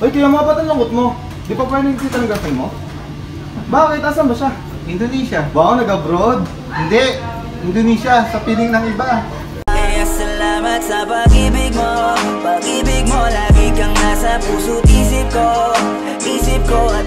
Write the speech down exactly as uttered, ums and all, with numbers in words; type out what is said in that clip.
Uy, kaya mga ba't ang lungkot mo? Di pa pwede nakikita ng girlfriend mo? Bakit? Asan ba siya? Indonesia. Baka nag-abroad? Hindi. Indonesia. Sa piling ng iba. Kaya salamat sa pag-ibig mo. Pag-ibig mo, lagi kang nasa puso't isip ko. Isip ko